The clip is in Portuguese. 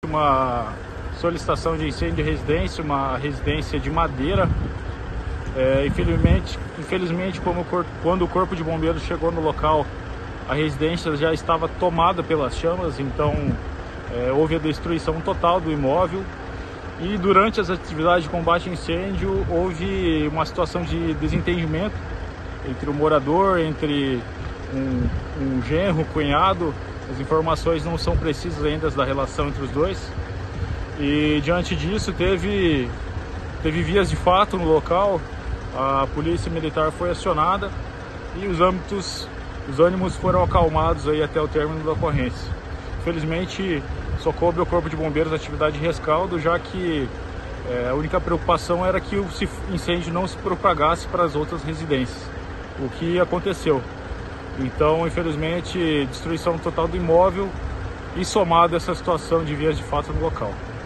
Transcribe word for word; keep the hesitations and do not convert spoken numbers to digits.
Uma solicitação de incêndio de residência, uma residência de madeira. É, infelizmente, infelizmente como o corpo, quando o corpo de bombeiros chegou no local, a residência já estava tomada pelas chamas, então é, houve a destruição total do imóvel. E durante as atividades de combate a incêndio houve uma situação de desentendimento entre o morador, entre um, um genro, cunhado. As informações não são precisas ainda da relação entre os dois. E diante disso teve, teve vias de fato no local, a polícia militar foi acionada e os âmbitos, os ânimos foram acalmados aí até o término da ocorrência. Infelizmente só coube ao Corpo de Bombeiros a atividade de rescaldo, já que é, a única preocupação era que o incêndio não se propagasse para as outras residências, o que aconteceu. Então, infelizmente, destruição total do imóvel e somado essa situação de vias de fato no local.